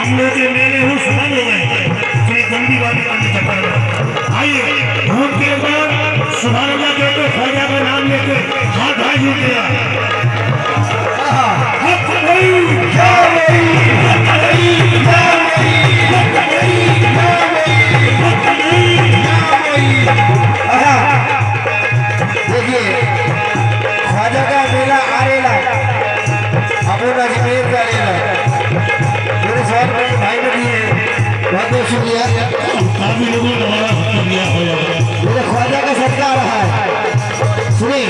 हम लोग के मेले हो सफल हो गए, थोड़ी जल्दी वाली करनी चक्कर में। आइए भूख के बाद सुभान अल्लाह कहते ख्वाजा का नाम लेके हाथ हाथ जुट गया। देखिए ख्वाजा का मेला आरेला अपना अजमेर का रेला मेरे साथ में भाई ने दिए बहुत बहुत शुक्रिया। काफी लोगों ने हमारा शुक्रिया हो जाएगा। मेरे ख्वाजा का सदका आ रहा है। सुनिए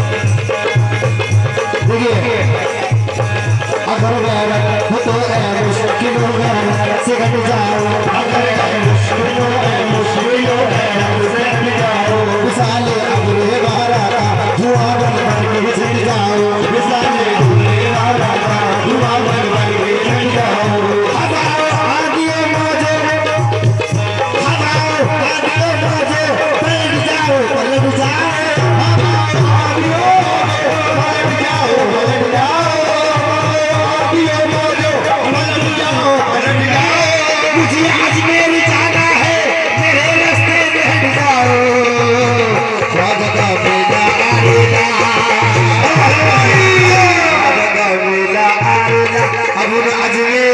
देखिए अगर मुश्किल हो गया से घट जाओ, अगर मुश्किल हो गया मिसाले अबरे बारा धुआं बन के छिट जाओ, मिसाले अबरे बारा धुआं बन के छिट जाओ। हवाओ आगे मौजे पलट जाओ पलट जाओ, हवाओ आगे पलट जाओ पलट जाओ, आगे मौजे पलट जाओ पलट जाओ। मुझे अजमेर जाना है मेरे रास्ते में हट जाओ, ख्वाजा का मेला आरेला, ख्वाजा का मेला आरेला अब अजमेर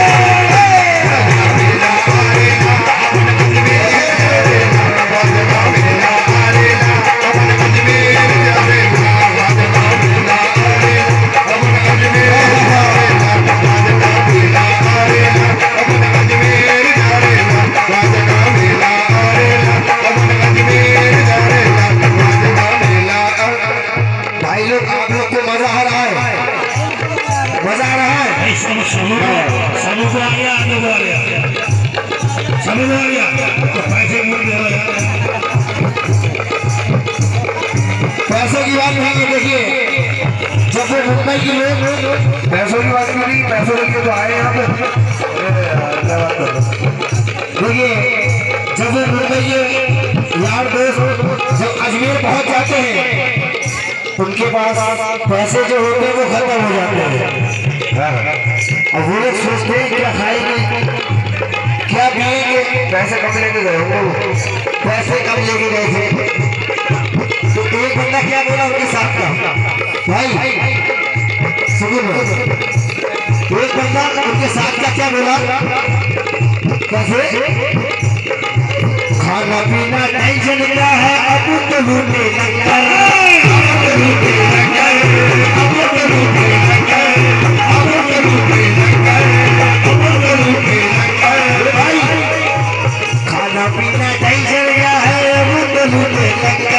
पैसों की बात नहीं है। देखिए जब वो मुंबई के लोग पैसों की बात करी, पैसों लेके तो आए यहाँ पे। देखिए जब वो मुंबई के यार दोस्त जब अजमेर पहुंच जाते हैं उनके पास पैसे जो होते हैं वो खत्म हो जाते हैं। और वो लोग सोचते हैं क्या खाएंगे क्या पिएंगे, पैसे कम लेके गए वो, पैसे कम लेके गए थे। तो एक बंदा क्या बोला उनके साथ का भाई सुनो, एक बंदा उनके साथ का क्या बोला, कैसे खाना पीना टेंशन क्या है अब तो लूटे लगा, खाना पीना टेंशन क्या है अब तो लूटे लगा,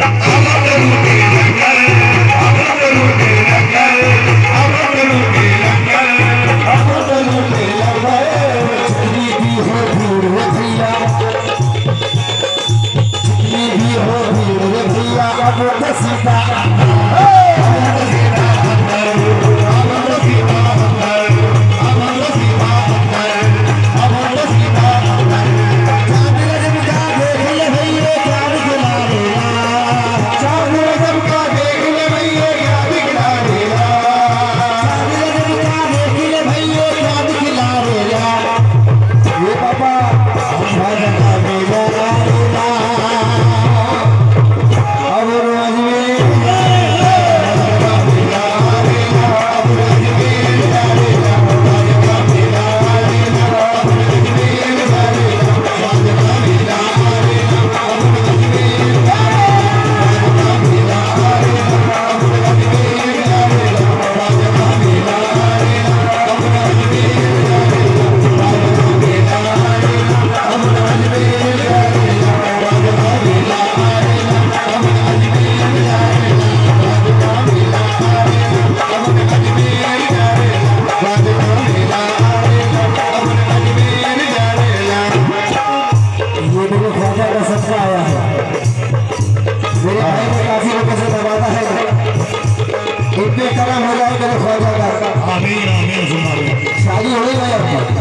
शादी हो गई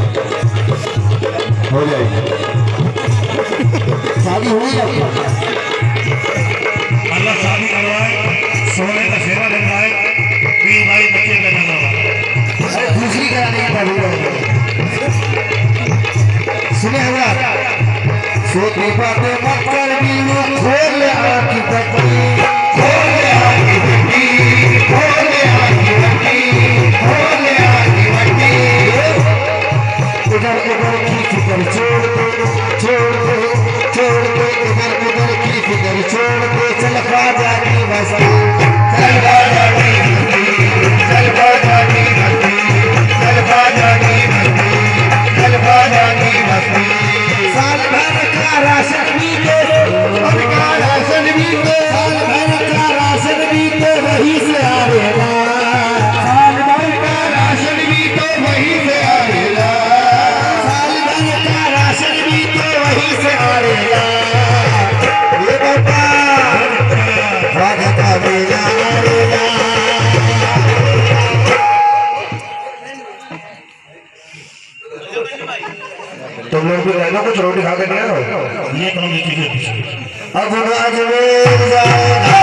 हो जाएगी, शादी हो गई अल्लाह शादी करवाए, सोने का सेवा बनवाए, बीवी भाई बच्चे का जन्म, दूसरी कराने की सुने हमारा सोती बातें मत कर बिल्लू खोल आँखी पट्टी खोल आँखी पट्टी खोल आँखी पट्टी खोल आँखी पट्टी इधर उधर की फिक्र छोड़ दे इधर उधर की फिक्र छोड़ दे चल बाजा की बस्ती चल बाजा की बस्ती चल बाजा की बस्ती चल बाजा की बस्ती चल बाजा की बस्ती साल भर का राशन भी दे साल भर का राशन भी तो वही से आएगा साल भर का राशन भी तो वही से आएगा साल भर का राशन भी तो वही से आएगा ये बाबा राजा का मेला आएगा तुम लोग भी रहना कुछ रोटी खा के नहीं आओ ये कौन सी चीज़ है? अब अजमेर जाएगा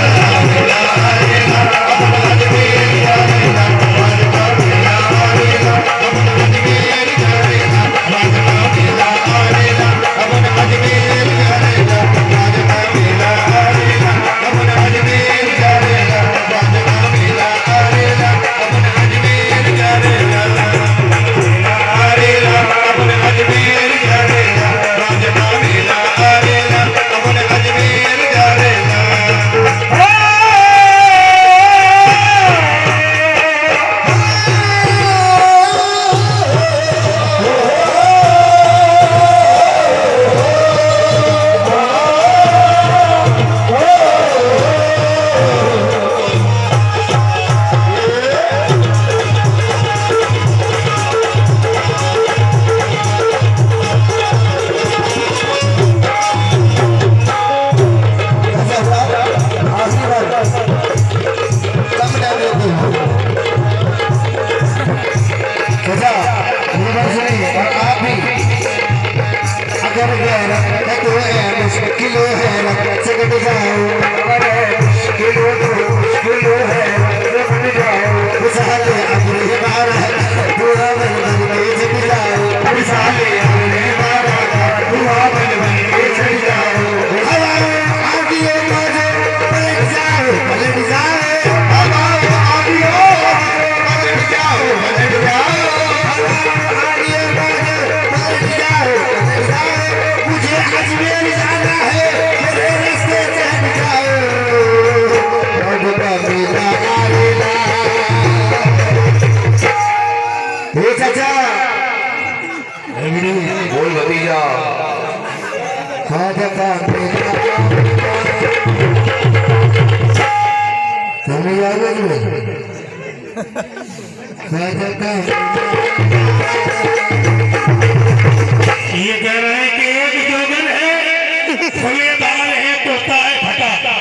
बोल भतीजा खाजा का तुम्हें याद है खाजा का ये कह रहे हैं कि एक जोगन है खुले बाल है कुर्ता है फटा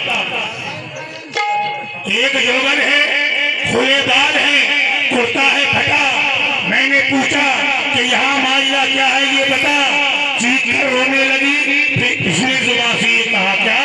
एक जोगन है खुले बाल है कुर्ता है फटा मैंने पूछा कि यहाँ माजरा क्या है ये बता चीख कर रोने लगी फिर पिछली जुबान से ये कहा क्या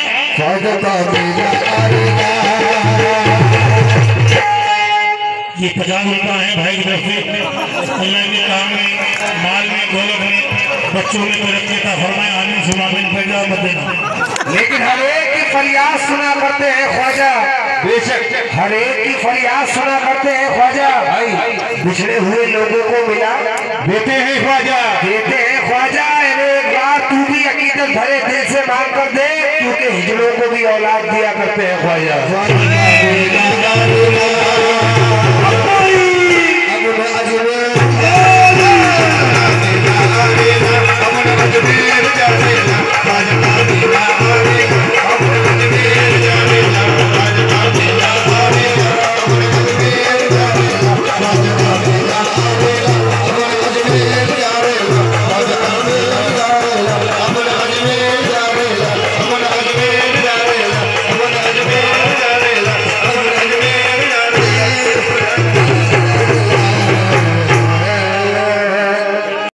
ये 50 रुपया है भाई की तरफ से अल्लाह के काम में माल में दौलत में बच्चों में तो रखने का फरमाया आने सुना बिन पैदा मत देना लेकिन हर एक की फरियाद सुना करते हैं ख्वाजा बेशक हर एक की फरियाद सुना करते हैं ख्वाजा भाई पिछड़े हुए लोगों को मिला देते हैं ख्वाजा एक बार तू भी अकीदत भरे दिल से मांग कर दे क्योंकि हिजड़ों को भी औलाद दिया करते हैं ख्वाजा